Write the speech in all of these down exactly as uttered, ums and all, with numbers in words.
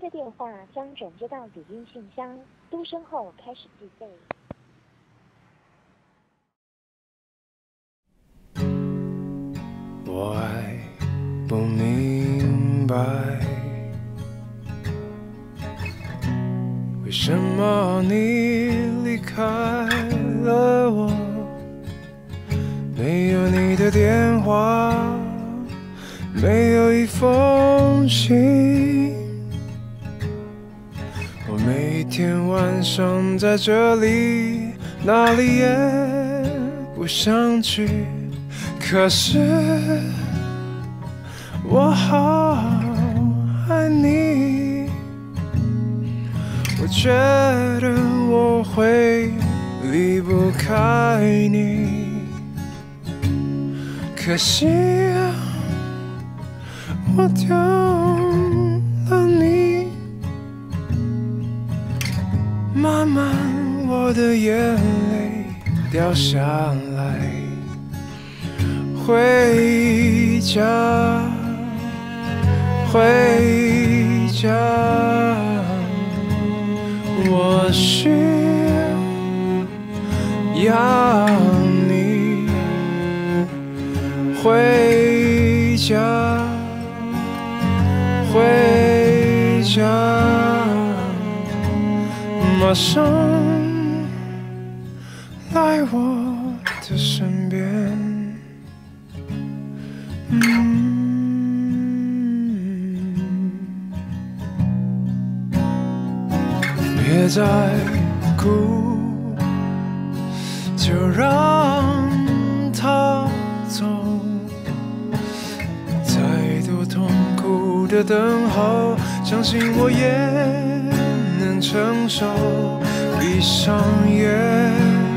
的电话将转接到语音信箱，嘟声后开始计费。 我还不明白，为什么你离开了我，没有你的电话，没有一封信。我每天晚上在这里，哪里也不想去，可是我好爱你，我觉得我会离不开你，可惜我丢了你，慢慢我的眼泪掉下来，回家，回家，我需要你，回家，回家，马上来我的身边。嗯，别再哭，就让它走。再多痛苦的等候，相信我也能承受。闭上眼，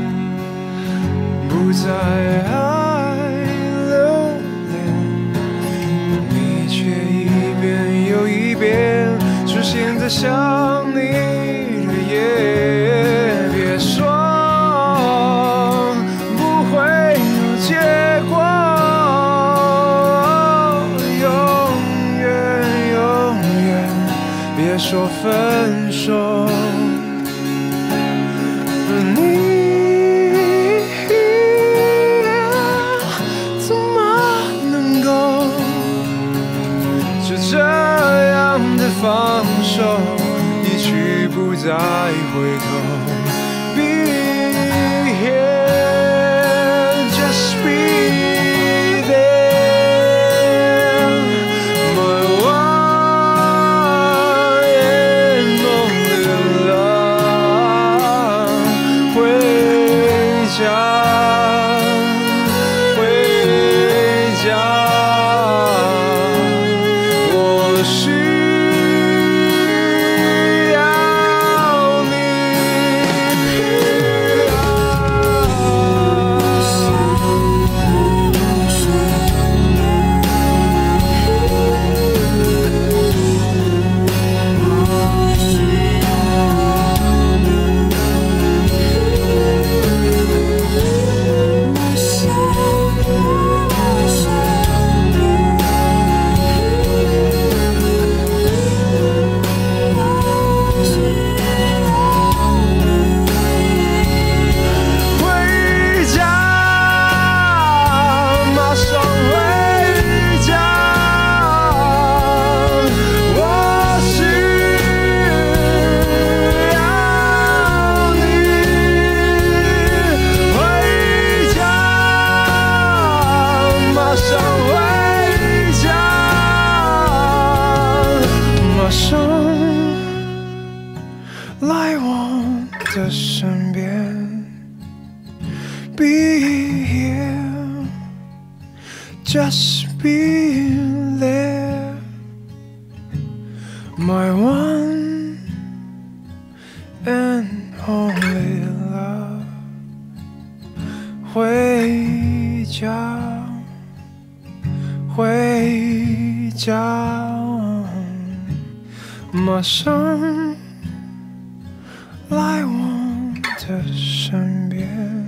不再爱留恋，你却一遍又一遍出现在想你的夜。别说不会有结果，永远永远别说分手。放手，一去不再回头。Be here, just be there, my one and only love。回家，回家，我需。来我的身边 ，Be here, just be there, my one and only love。回家，回家，马上。来我的身边。